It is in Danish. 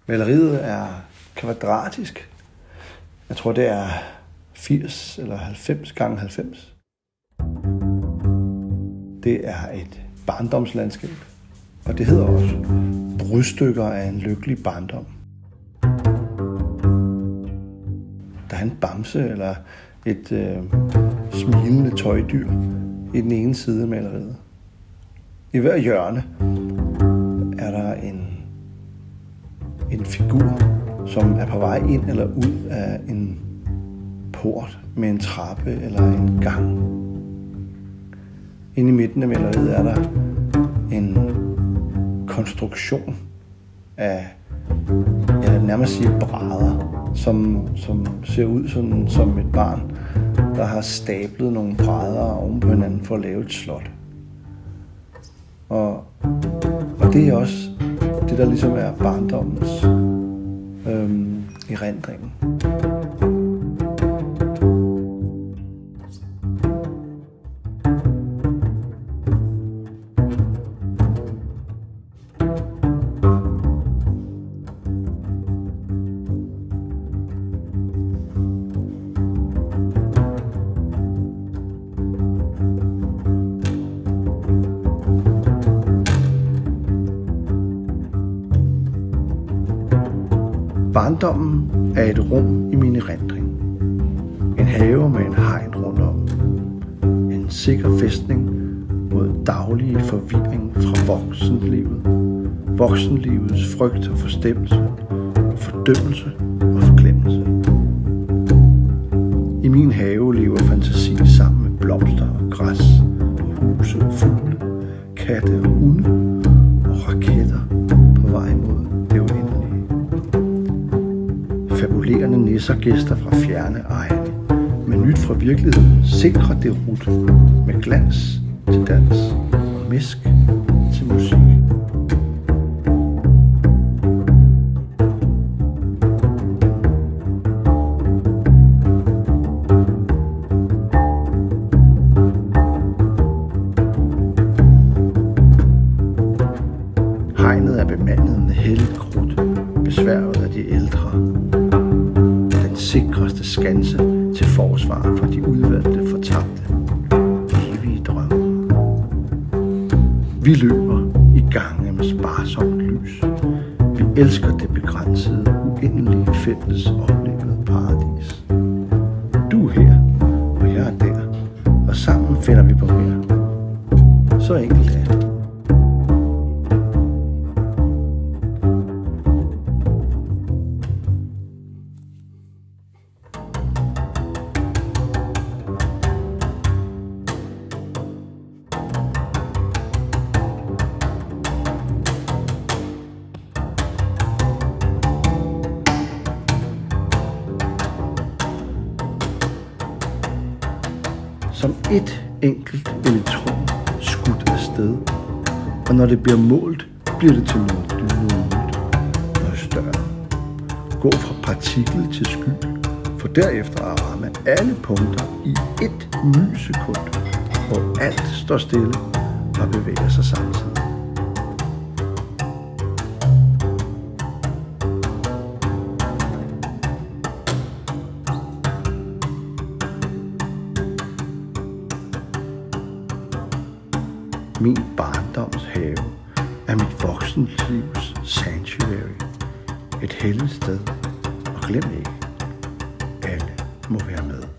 Maleriet er kvadratisk. Jeg tror, det er 80 eller 90 gange 90. Det er et barndomslandskab, og det hedder også brudstykker af en lykkelig barndom. Der er en bamse eller et smilende tøjdyr i den ene side af maleriet. I hver hjørne er der en figur, som er på vej ind eller ud af en port med en trappe eller en gang. Inde i midten af maleriet er der en konstruktion af, jeg vil nærmest sige brædder, som ser ud som et barn, der har stablet nogle brædder oven på hinanden for at lave et slot. Og det er også det, der ligesom er barndommens erindring. Barndommen er et rum i min erindring. En have med en hegn rundt om. En sikker fæstning mod daglige forvirring fra voksenlivet. Voksenlivets frygt og forstemmelse, fordømmelse og forglemmelse. I min have lever fantasi sammen med blomster og græs, huse og fugle, katte og hunde og raketter på vej mod det uendelige. Fabulerende nisser-gæster fra fjerne egne, med nyt fra virkeligheden, sikrer det rut med glans til dans og misk til musik. Hegnet er bemandet med helligt krudt, besværget af de ældre. Den sikreste skanse til forsvar for de udvalgte fortabte. Evige drømme. Vi løber i gange med sparsomt lys. Vi elsker det begrænsede, uendelige fælles oplevede paradis. Du er her, og jeg er der, og sammen finder vi på mere. Så enkelt er det. Som et enkelt elektron skudt afsted, og når det bliver målt, bliver det til noget dynamit, noget større. Gå fra partikel til sky, for derefter at ramme alle punkter i et mysekund, hvor alt står stille og bevæger sig samtidig. Min barndoms have er mit voksenlivs sanctuary. Et helligt sted. Og glem ikke, alle må være med.